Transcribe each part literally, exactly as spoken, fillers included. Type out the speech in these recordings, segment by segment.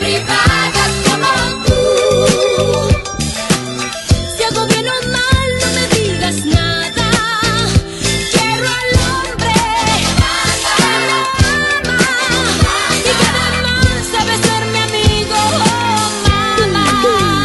privadas como tú. Si hago bien o mal, no me digas nada. Quiero al hombre que me ama y que además sabe ser mi amigo, oh, mamá.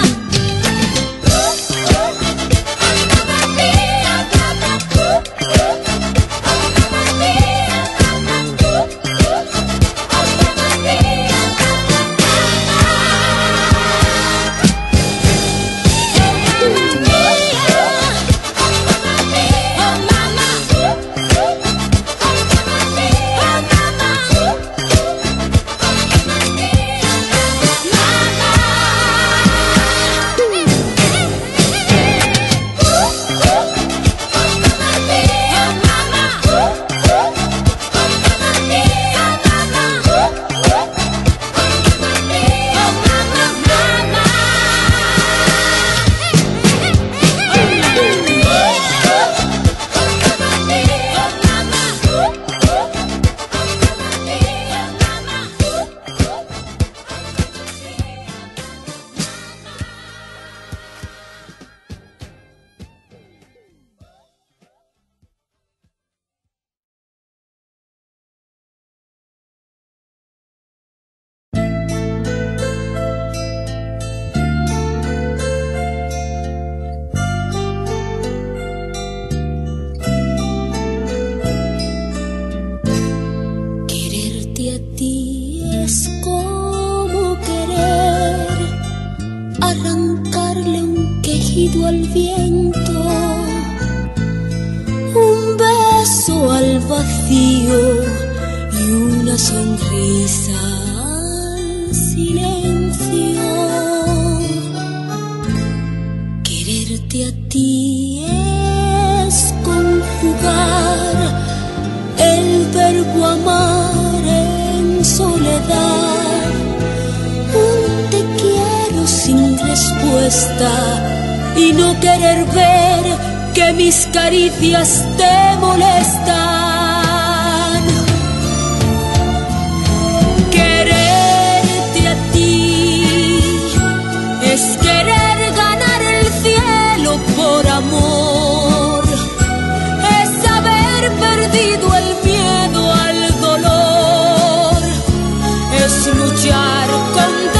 Al viento, un beso al vacío y una sonrisa al silencio. Quererte a ti es conjugar el verbo amar en soledad, un te quiero sin respuesta y no querer ver que mis caricias te molestan. Quererte a ti es querer ganar el cielo por amor, es haber perdido el miedo al dolor, es luchar contra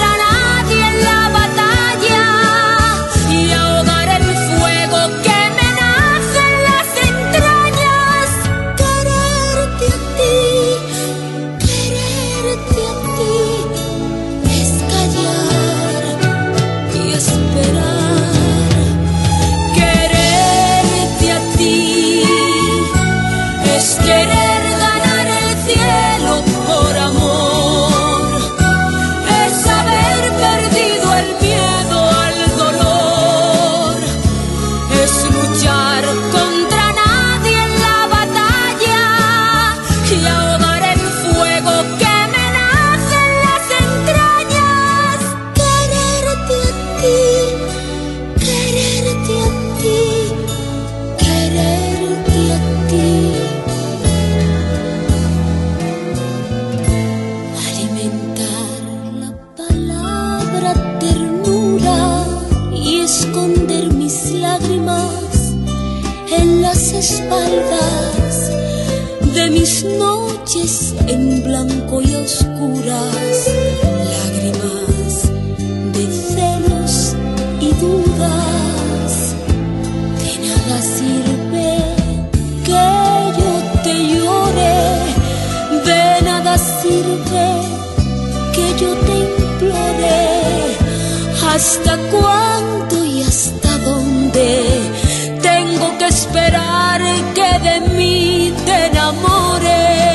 espaldas de mis noches en blanco y oscuras, lágrimas de celos y dudas. De nada sirve que yo te llore, de nada sirve que yo te implore. ¿Hasta cuándo y hasta dónde tengo que esperar que de mí te enamores?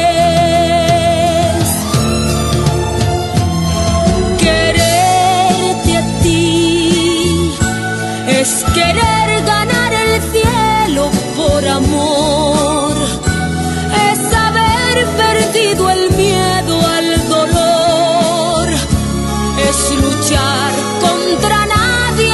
Quererte a ti es querer ganar el cielo por amor, es haber perdido el miedo al dolor, es luchar contra nadie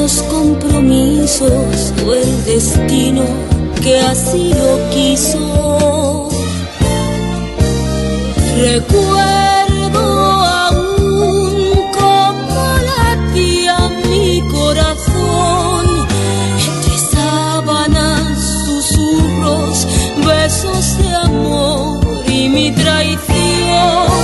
los compromisos o el destino que así lo quiso. Recuerdo aún cómo latía mi corazón, entre sábanas, susurros, besos de amor y mi traición.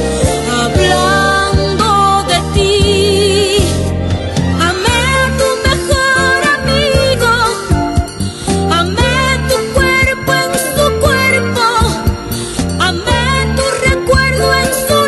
Hablando de ti, amé a tu mejor amigo, amé tu cuerpo en su cuerpo, amé tu recuerdo en su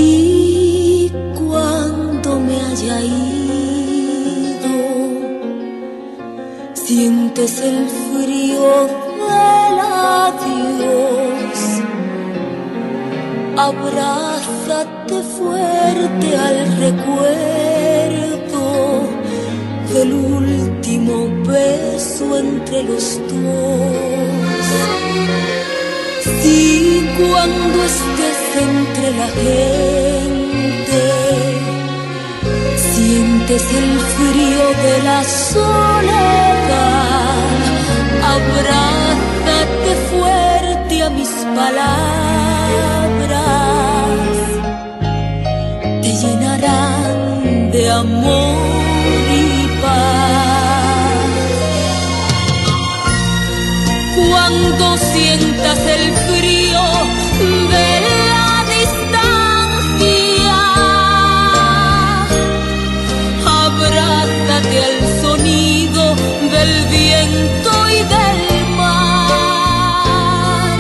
Si cuando me haya ido sientes el frío del adiós, abrázate fuerte al recuerdo del último beso entre los dos. Si cuando estés entre la gente sientes el frío de la soledad, abrázate fuerte a mis palabras, te llenarán de amor y paz. Cuando sientas el frío de la distancia, abrázate al sonido del viento y del mar,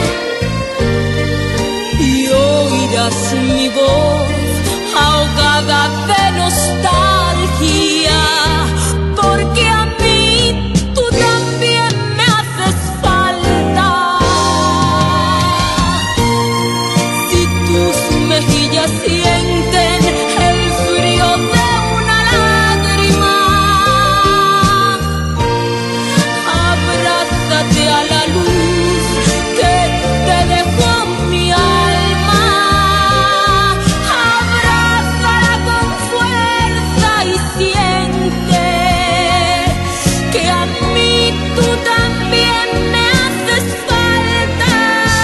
y oirás mi voz ahogada de nostalgia, porque a mí tú también me haces falta. Si tus mejillas sienten el frío de una lágrima, abrázate a la luz que te dejó mi alma, abrázala con fuerza y siente que a mí tú también me haces falta.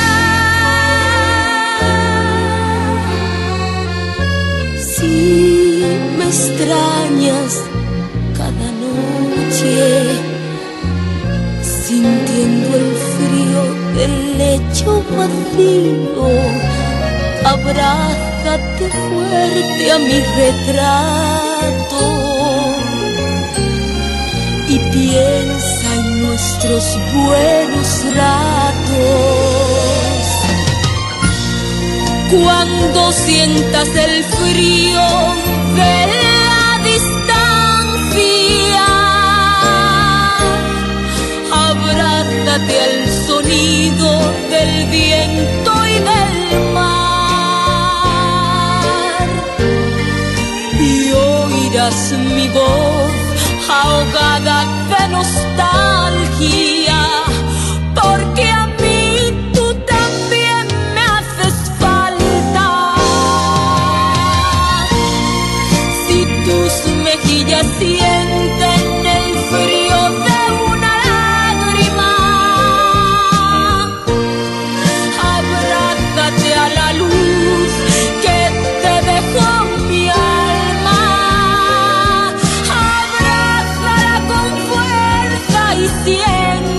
Si me extrañas cada noche, sintiendo el frío del lecho vacío, abrázate fuerte a mi retrato y piensa en nuestros buenos ratos. Cuando sientas el frío de la distancia, abrázate al sonido del viento y del mar, y oirás mi voz ahogada de nostalgia, porque a mí tú también me haces falta. Si tus mejillas sienten el frío de una lágrima, abrázate a la luz que te dejó mi alma, abrázala con fuerza y siente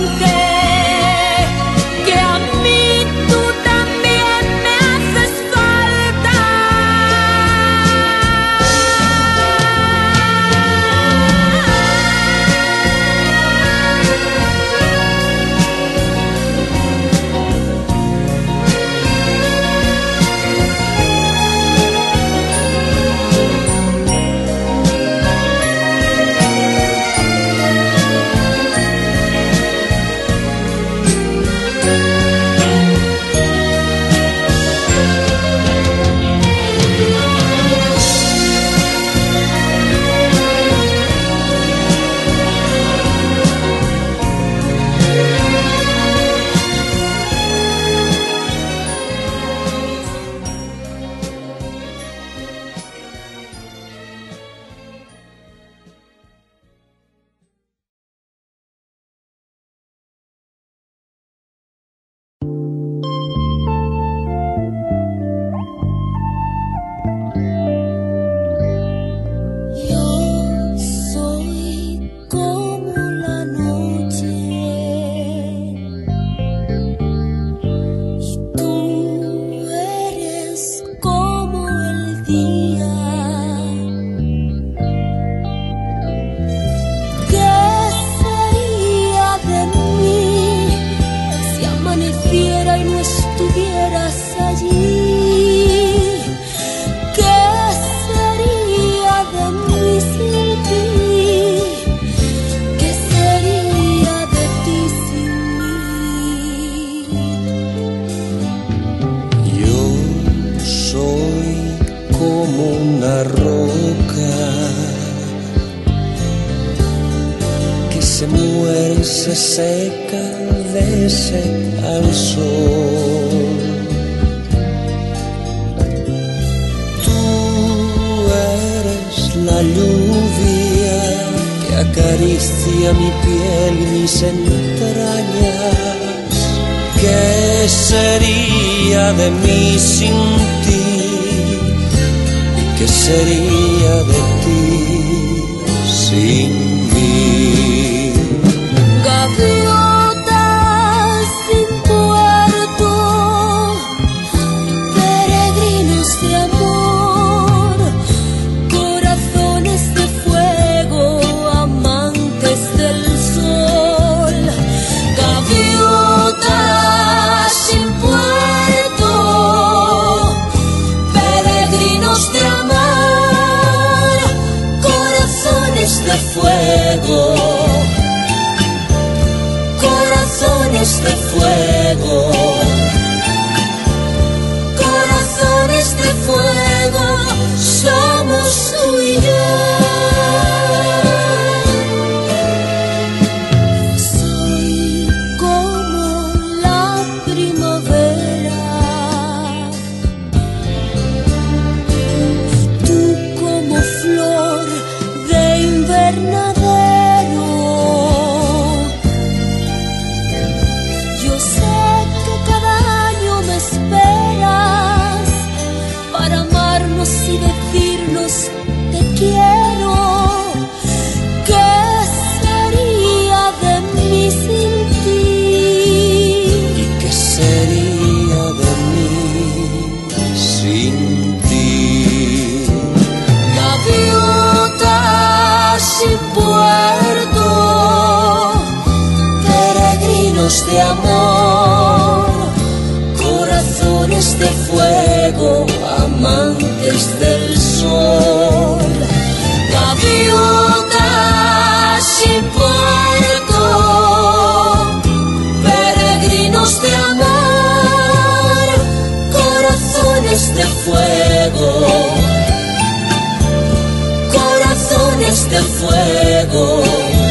como una roca que se muere y se seca de sed al sol. Tú eres la lluvia que acaricia mi piel y mis entrañas. ¿Qué sería de mí sin ti? ¿Y qué sería de ti sin mí? Gaviotas sin puerto, peregrinos de amor, corazones de fuego, amantes del sol. Gaviotas sin puerto, peregrinos de amor, corazones de fuego, corazones de fuego, corazones de fuego, somos tú y yo. Soy como la primavera, tú como flor de invernadero. Yo sé que cada año me esperas para amarnos y decirnos te quiero. ¿Qué sería de mí sin ti? ¿Y qué sería de mí sin ti? Gaviotas sin puerto, peregrinos de amor, corazones de fuego, amantes del sol. Gaviotas sin puerto, peregrinos de amor, corazones de fuego, corazones de fuego,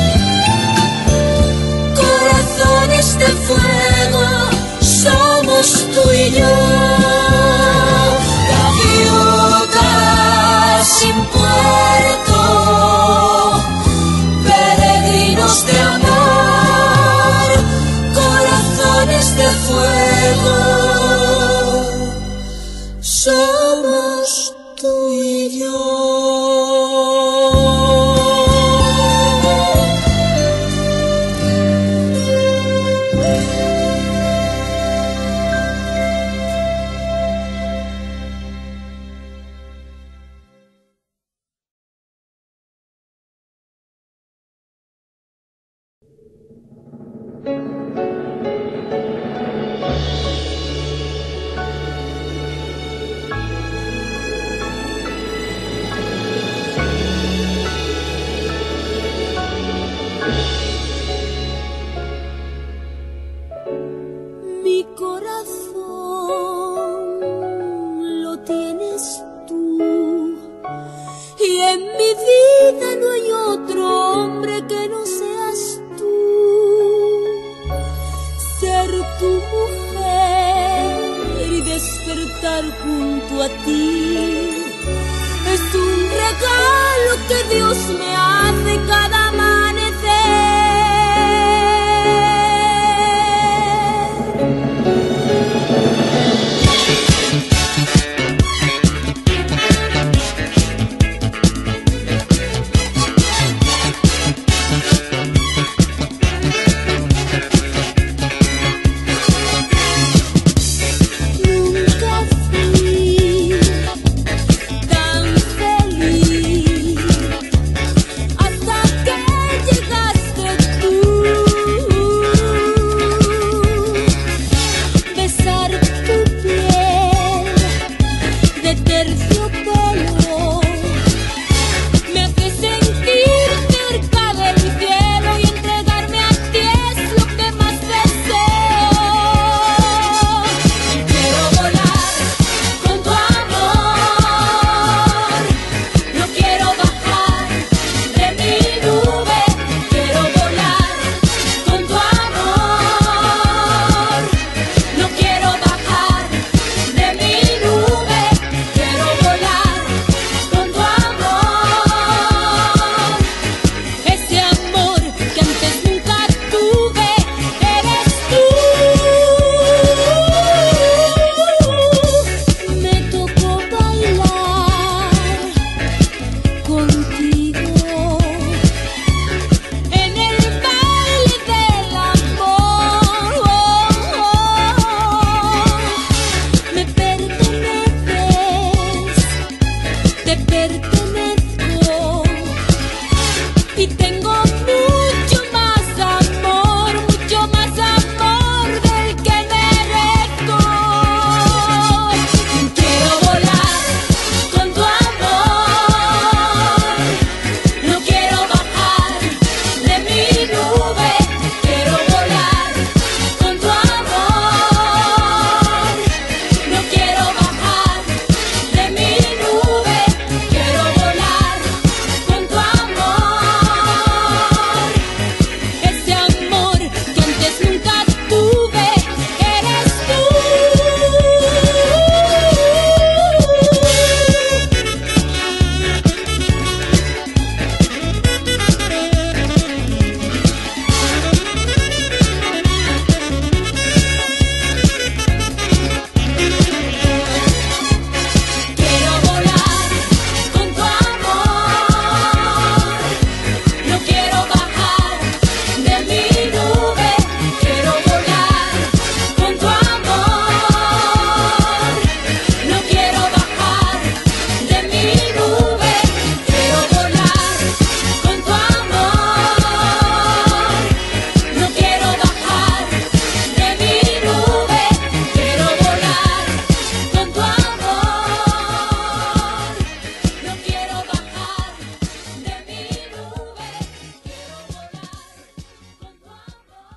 corazones de fuego, somos tú y yo. Gaviotas sin puerto, peregrinos de amor, corazones de fuego, somos tú y yo. Mi corazón lo tienes tú, y en mi vida no hay otro hombre que no seas tú. Ser tu mujer y despertar junto a ti es un regalo que Dios me hace cada amanecer. Hasta que te pertenezco y tengo mucho más amor, mucho más amor del que merezco. Quiero volar con tu amor, no quiero bajar de mi nube. Quiero volar con tu amor, no quiero bajar de mi nube. Quiero volar con tu amor, ese amor que antes nunca tuve, eres tú. Quiero volar con tu amor, no quiero bajar de mi nube. Quiero volar con tu amor, no quiero bajar de mi nube. Quiero volar con tu amor, no quiero bajar de mi nube. Quiero volar con tu amor, no quiero bajar de mi nube. Quiero volar con tu amor.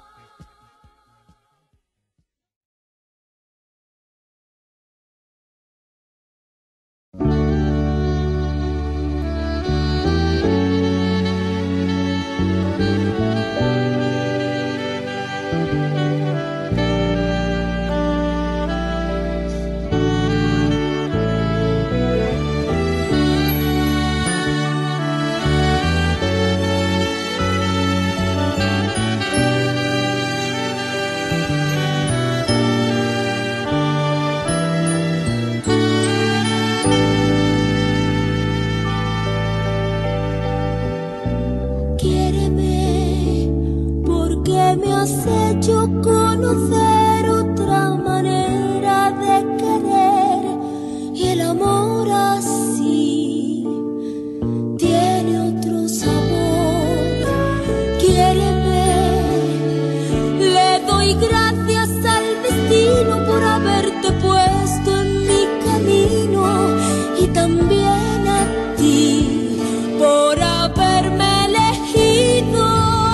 Quiéreme, porque me has hecho conocer otra manera de querer, y el amor así tiene otro sabor. Quiéreme, le doy gracias al destino por haberte puesto en mi camino, y también a ti por haberme elegido.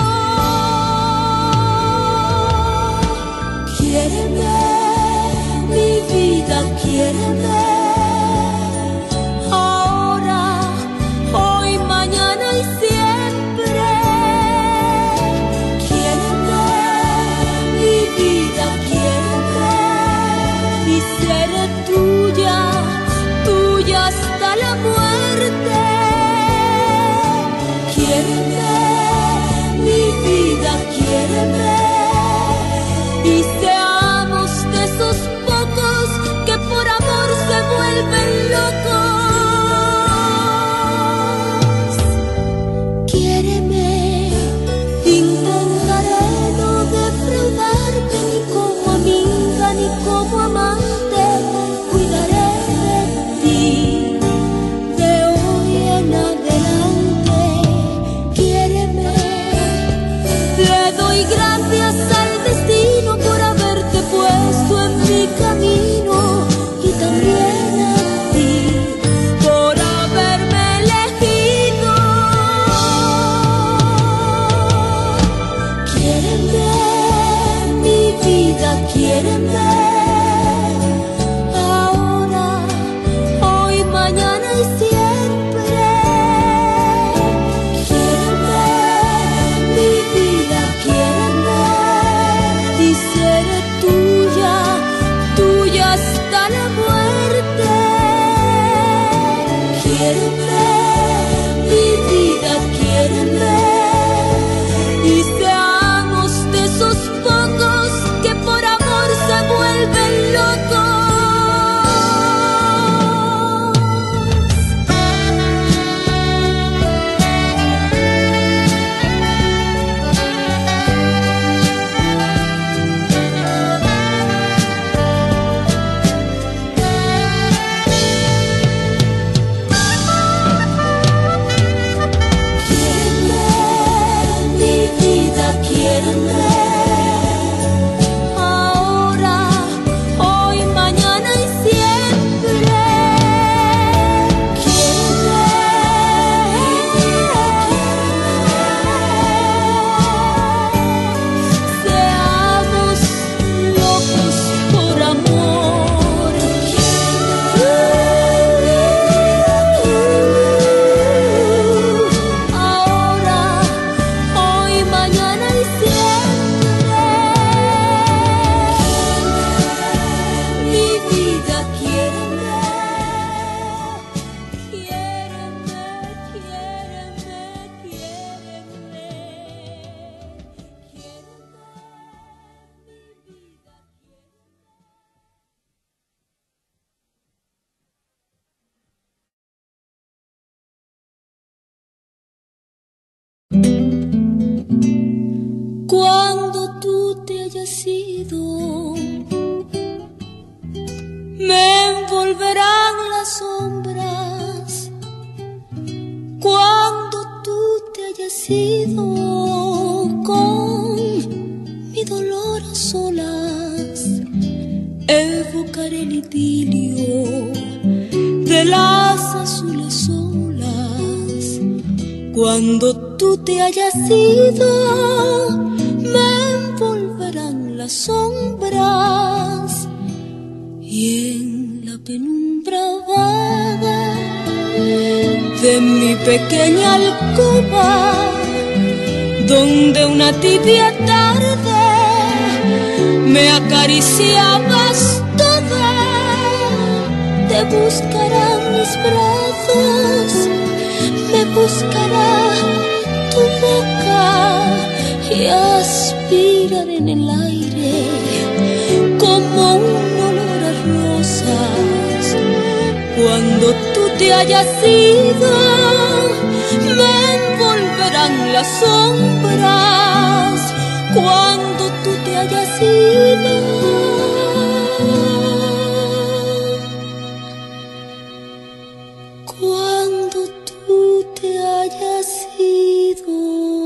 Quiéreme, mi vida, quiéreme, ahora, hoy, mañana y siempre. Quiéreme, mi vida, quiéreme, y seré tuya, tuya hasta la muerte. Quiéreme, mi vida, quiéreme, y seamos de esos pocos que por amor se vuelven locos. Quiéreme, intentaré no defraudarte ni como amiga ni como amante. Cuidaré de ti de hoy en adelante. Quiéreme, le doy gracias al destino por haberte puesto en mi camino, y también a ti por haberme elegido. Quiéreme, mi vida, quiéreme, ahora, hoy, mañana y siempre. Quiéreme, mi vida, quiéreme, y seré tuya, tuya hasta la muerte. Quiéreme, mi vida, quiéreme, y seamos de esos pocos que por amor se vuelven locos. Cuando tú te hayas ido, me envolverán las sombras. Cuando tú te hayas ido, con mi dolor a solas, evocaré el idilio de las azules olas. Cuando tú te hayas ido, me envolverán las sombras, y en la penumbra vaga de mi pequeña alcoba, donde una tibia tarde me acariciabas toda, te buscarán mis brazos, me buscará tu boca, y aspirar en el aire como un olor a rosas. Cuando tú te hayas ido, me envolverán las sombras. Cuando tú te hayas ido, cuando tú te hayas ido.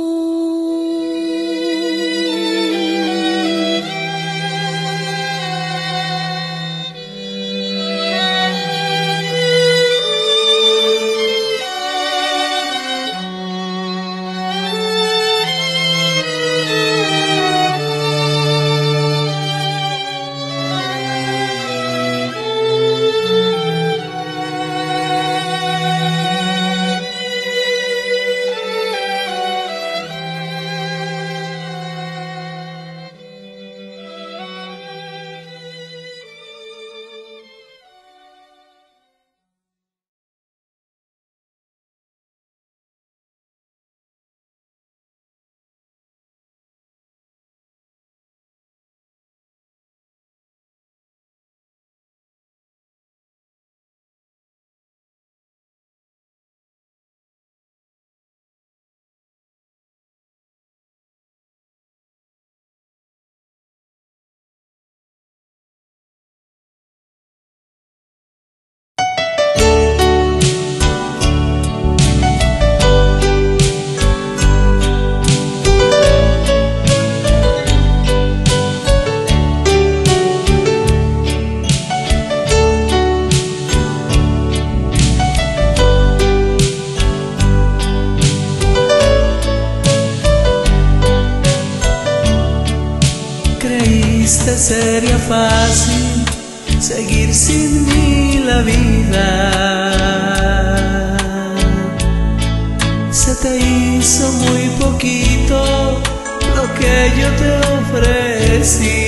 Sería fácil seguir sin mí la vida. Se te hizo muy poquito lo que yo te ofrecí.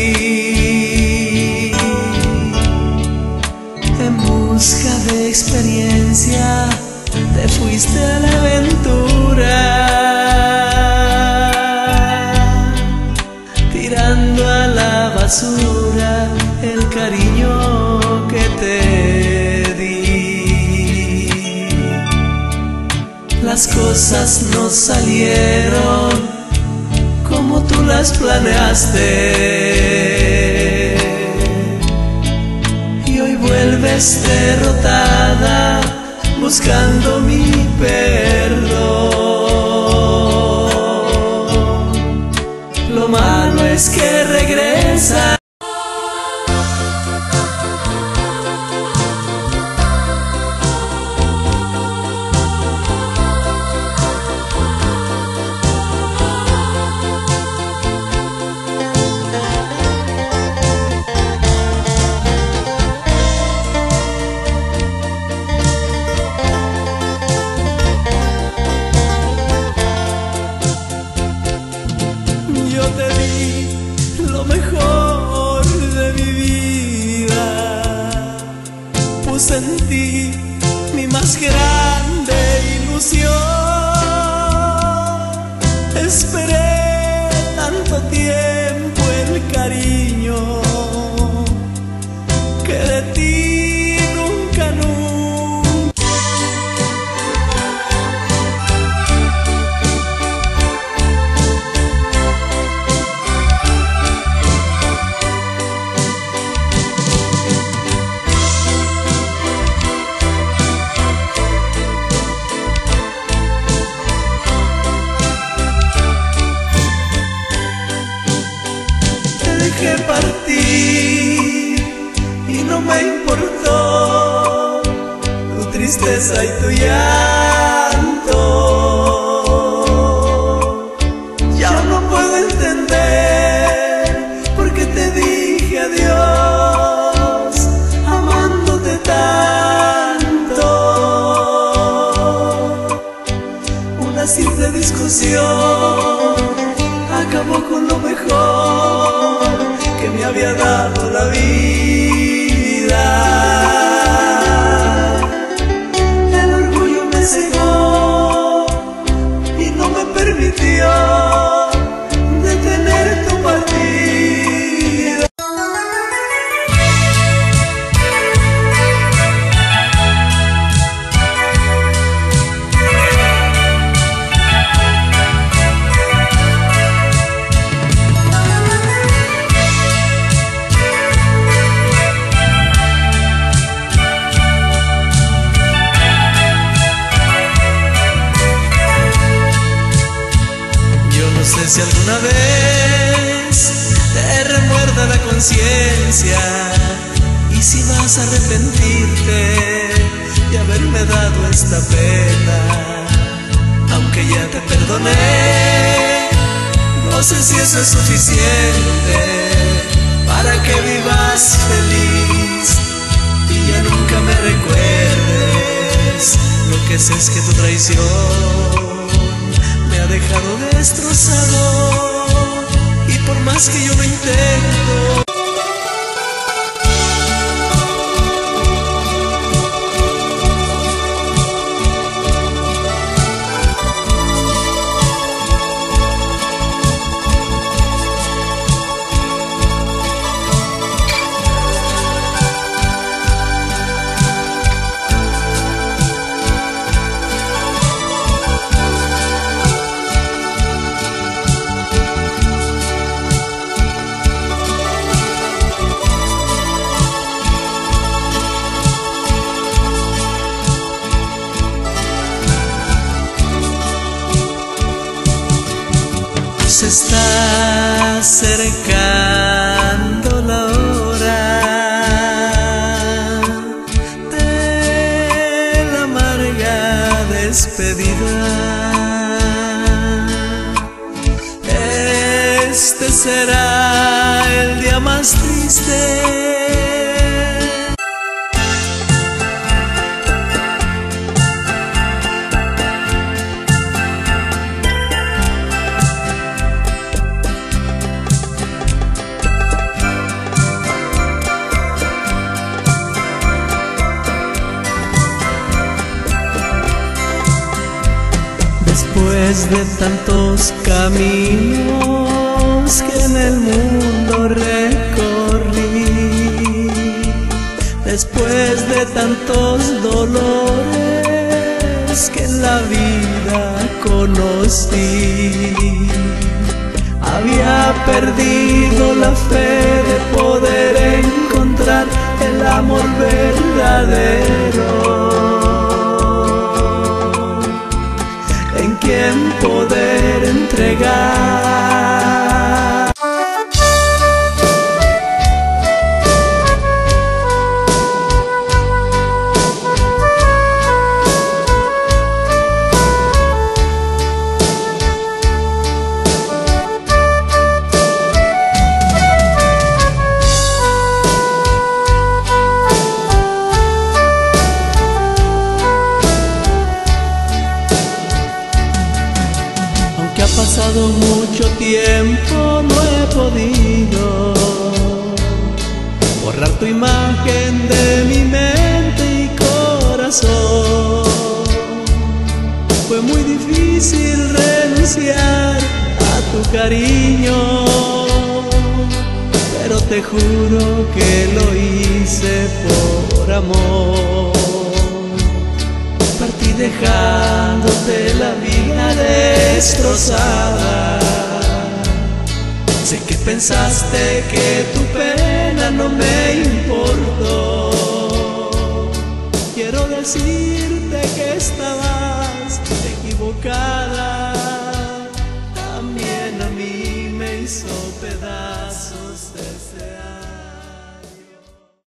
En busca de experiencia te fuiste a la aventura, tirando a la basura el cariño que te di. Las cosas no salieron como tú las planeaste, y hoy vuelves derrotada buscando mi perdón. Lo malo es que regresa. Yo te di lo mejor de mi vida, puse en ti mi más grande ilusión. Esperé tanto tiempo el cariño que de ti nunca, nunca tristeza y tu llanto. Ya no puedo entender por qué te dije adiós, amándote tanto. Una simple discusión acabó con lo mejor que me había dado la vida. El orgullo me cegó y no me permitió detener tu partida. No sé si alguna vez te remuerda la conciencia y si vas a arrepentirte de haberme dado esta pena. Aunque ya te perdoné, no sé si eso es suficiente para que vivas feliz y ya nunca me recuerdes. Lo que sé es que tu traición me ha dejado destrozado y por más que yo lo intento, se está acercando la hora de la amarga despedida. Este será el día más triste. Después de tantos caminos que en el mundo recorrí, después de tantos dolores que en la vida conocí, había perdido la fe de poder encontrar el amor verdadero, en quien poder entregar. Ha pasado mucho tiempo, no he podido borrar tu imagen de mi mente y corazón. Fue muy difícil renunciar a tu cariño, pero te juro que lo hice por amor. Partí dejándote la vida destrozada. Sé que pensaste que tu pena no me importó. Quiero decirte que estabas equivocada. También a mí me hizo pensar.